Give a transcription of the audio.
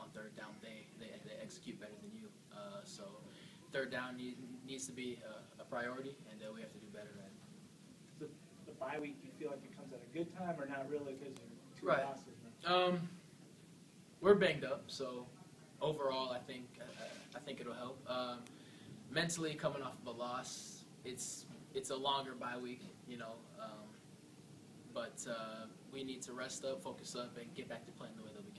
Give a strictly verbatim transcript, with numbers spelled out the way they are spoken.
on third down they, they, they execute better than you. Uh, so third down need, needs to be a, a priority, and uh, we have to do better at it. The, the bye week, do you feel like it comes at a good time or not really because you're two Right. losses? Um, we're banged up, so overall, I think uh, I think it'll help. Um, mentally, coming off of a loss, it's it's a longer bye week, you know. Um, but uh, we need to rest up, focus up, and get back to playing the way that we can.